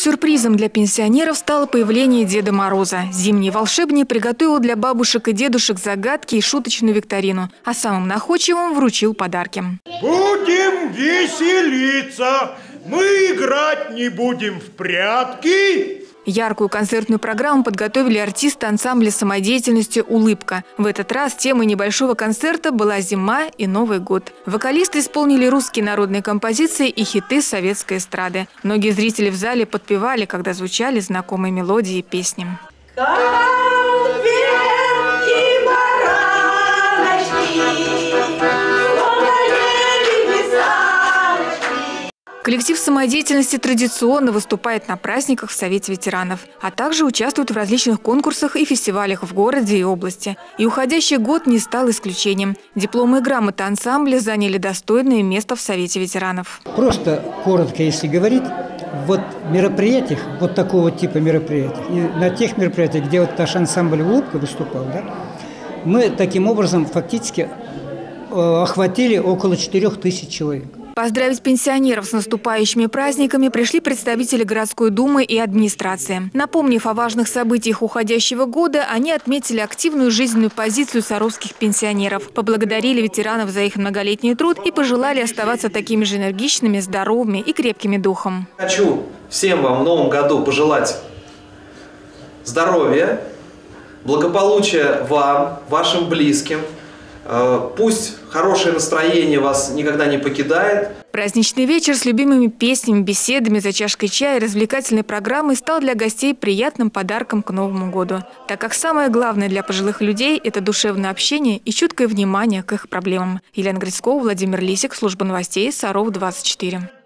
Сюрпризом для пенсионеров стало появление Деда Мороза. Зимний волшебник приготовил для бабушек и дедушек загадки и шуточную викторину, а самым находчивым вручил подарки. Будем веселиться, мы играть не будем в прятки. Яркую концертную программу подготовили артисты ансамбля самодеятельности «Улыбка». В этот раз темой небольшого концерта была зима и Новый год. Вокалисты исполнили русские народные композиции и хиты советской эстрады. Многие зрители в зале подпевали, когда звучали знакомые мелодии и песни. Коллектив самодеятельности традиционно выступает на праздниках в Совете ветеранов, а также участвует в различных конкурсах и фестивалях в городе и области. И уходящий год не стал исключением. Дипломы и грамоты ансамбля заняли достойное место в Совете ветеранов. Просто коротко, если говорить, вот мероприятиях, вот такого типа мероприятий, и на тех мероприятиях, где вот наш ансамбль «Улыбка» выступал, да, мы таким образом фактически охватили около 4000 человек. Поздравить пенсионеров с наступающими праздниками пришли представители городской думы и администрации. Напомнив о важных событиях уходящего года, они отметили активную жизненную позицию саровских пенсионеров, поблагодарили ветеранов за их многолетний труд и пожелали оставаться такими же энергичными, здоровыми и крепкими духом. Хочу всем вам в новом году пожелать здоровья, благополучия вам, вашим близким. Пусть хорошее настроение вас никогда не покидает. Праздничный вечер с любимыми песнями, беседами за чашкой чая и развлекательной программой стал для гостей приятным подарком к Новому году. Так как самое главное для пожилых людей – это душевное общение и чуткое внимание к их проблемам. Елена Грицкова, Владимир Лисик, служба новостей Саров 24.